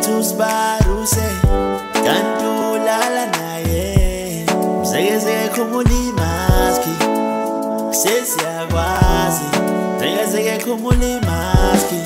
uthi usibaruse kanti ulala naye mzeke khumula imaski sesiyakwazi mzeke khumula imaski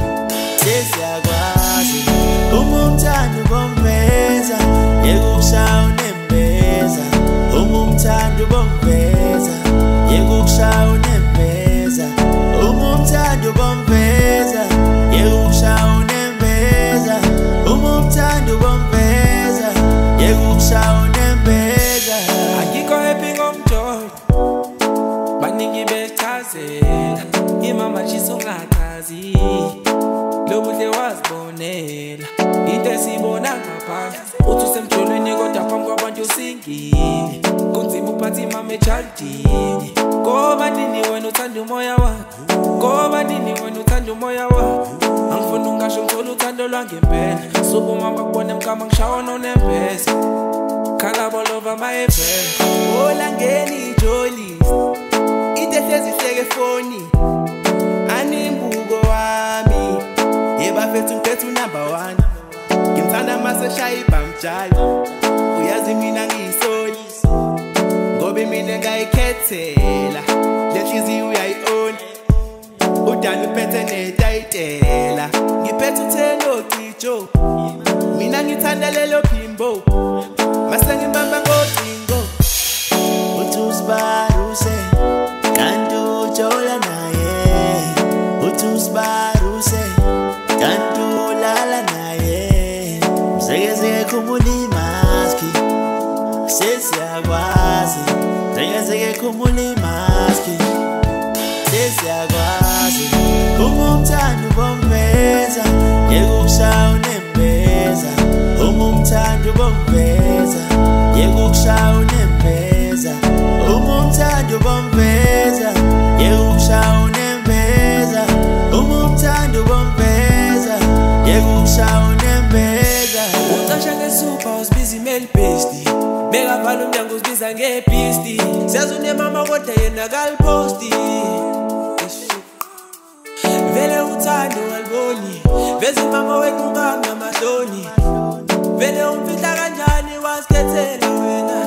sesiyakwazi Umumthanda Ubomveza yekukushaya unembeza Umumthanda Ubomveza yekukushaya unembeza Umumthanda Ubomveza yekukushaya unembeza Umumthanda Ubomveza yekukushaya unembeza Akikho happy ngomjodo baningi bechazela imama chisungakazi lobuhle wazibonela into esibona ngaphandle uthi usemjolweni kodwa phambi kwabantu usingile kunzima uphathi imama echaldini ngoba nini wena uthanda umoya wakho ngoba nini wena uthanda umoya wakho angifuna ungasho ngithola uthando lwangempela subuma bakubona emkama ngishawa nonembeza khala all over my FM olangeni ijoli into ehlezi foni animbuko wami yebafethu ngiphethe number 1 ngimthanda maseshaya ibhamjayo uyazi mina ngiyisoli ngoba mina ngayikhethela lenhliziyo uyayiona udani uphethe netayitela ngiphethe uthelo cijo mina ngithanda lelo phimbo mase ngimbamba ngocingo uthi usibaruse kanti ujola naye uthi usibaruse kanti ulala naye mzeke khumula imaski sesiyakwazi mzeke khumula imaski sesiyakwazi Umumthanda Ubomveza yekukushaya unembeza Umumthanda Ubomveza yekukushaya unembeza Umumthanda Ubomveza yekukushaya unembeza Umumthanda Ubomveza yekukushaya unembeza ucasha ngesuper usibiza mail besti bekavala umnyango usibiza ngepisti siyazi unemama kodwa yena kaliposti vele uthando waliboni veze mama wethu unganga mahloni vele umfihla kanjani wasikhethela wena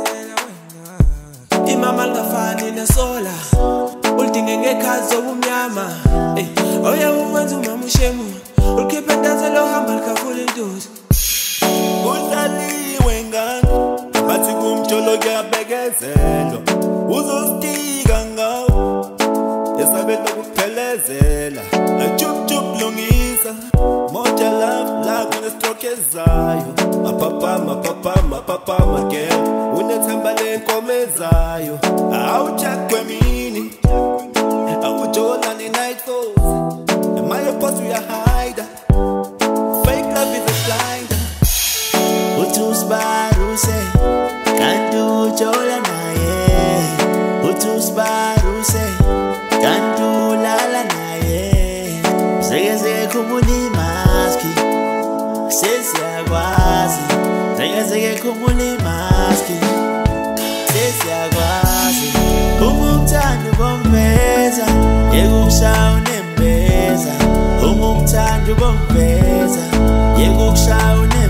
imama lingafani nesola ulidinge ngekhazi zobumnyama oya ukwenza umama ushemu ulikhipha entanzelo hamba likhafula intuzi udlaliwe ngani bathi kumjolo kuyabekezelwa uzositika ngawo esabela ukuphelezela achup lungisa moja love la kunestroke ezayo mapapa magel unethemba lenkomezayo awujack kwemini awujola ni night falls am I supposed to hide fake love is a blinder uthi usibaruse kanti ujola naye uthi usibaruse kanti ulala naye mzeke khumula imaski sesiyakwazi mzeke khumula imaski sesiyakwazi Umumthanda Ubomveza yekukushaya unembeza Umumthanda Ubomveza yekukushaya unembeza